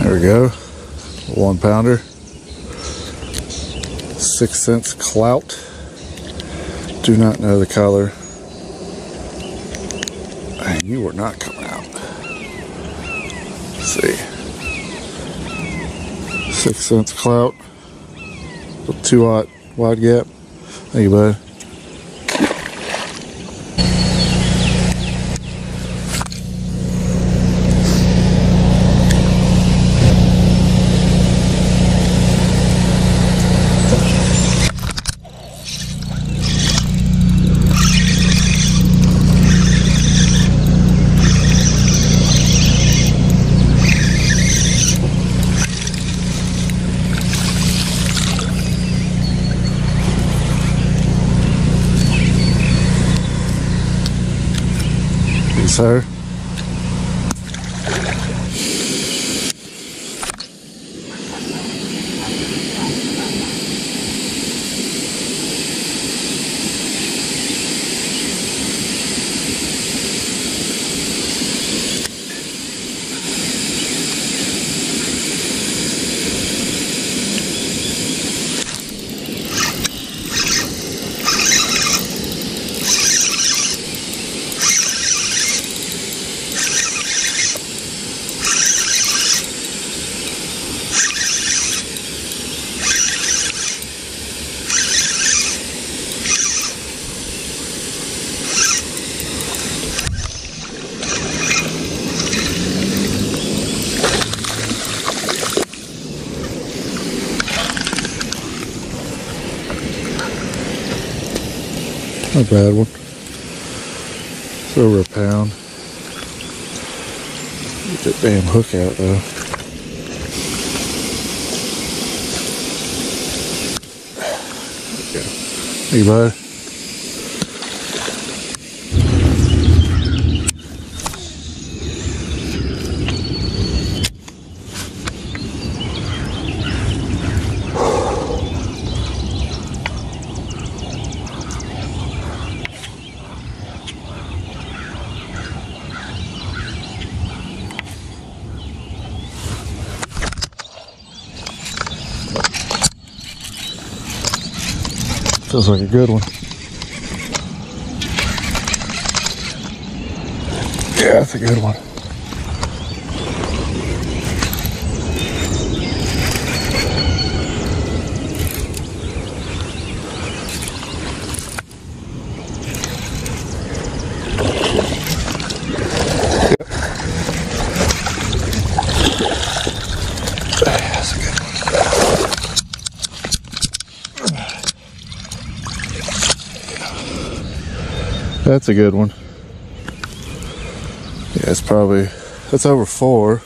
There we go. 1 pounder. 6 cents clout. Do not know the color. And you are not coming out. Let's see. 6 cents clout. 2/0 wide gap. Thank you, bud. Sir. Not a bad one. It's over a pound. Get that damn hook out though. There we go. Hey, bud. Feels like a good one. Yeah, that's a good one. That's a good one. That's a good one. Yeah, it's probably, that's over 4.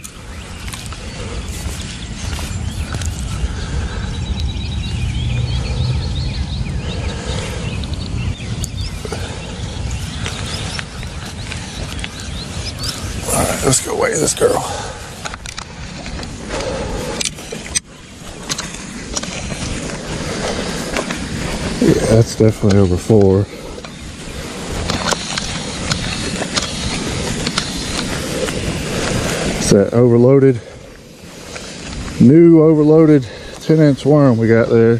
All right, let's go weigh this girl. Yeah, that's definitely over 4. That overloaded, new overloaded 10-inch worm we got there.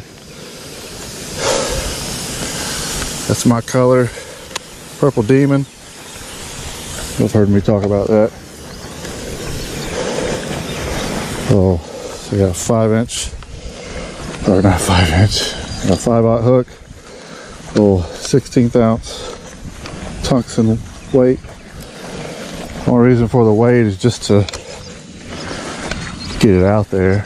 That's my color, Purple Demon. You've heard me talk about that. Oh, so I got a 5-inch, or not 5-inch, a 5/0 hook, little 16th ounce tungsten weight. One reason for the weight is just to get it out there.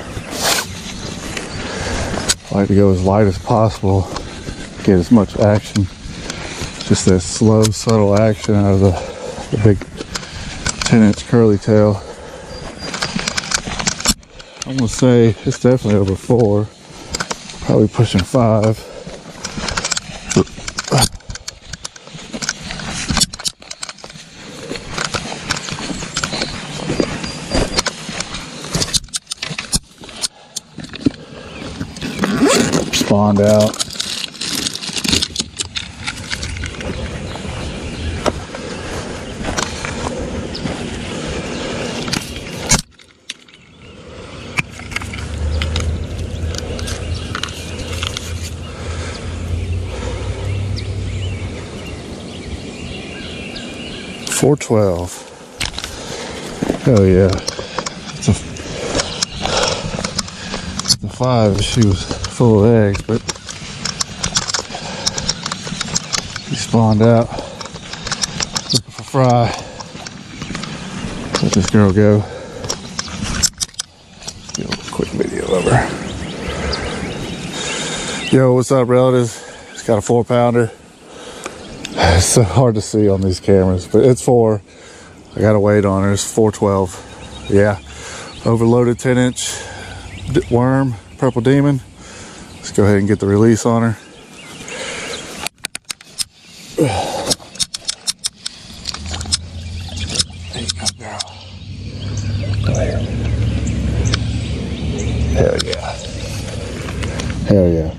I like to go as light as possible, get as much action, just that slow, subtle action out of the big 10-inch curly tail. I'm gonna say it's definitely over 4, probably pushing 5. Spawned out. 412. Hell yeah. It's a 5. She was full of eggs, but he spawned out. Looking for fry. Let this girl go. Get a little quick video of her. Yo, what's up, relatives? It's got a 4-pounder. It's so hard to see on these cameras, but it's 4. I got a weight on her. It's 412. Yeah, overloaded 10-inch worm, purple demon. Let's go ahead and get the release on her. There you go, girl. There. Hell yeah. Hell yeah.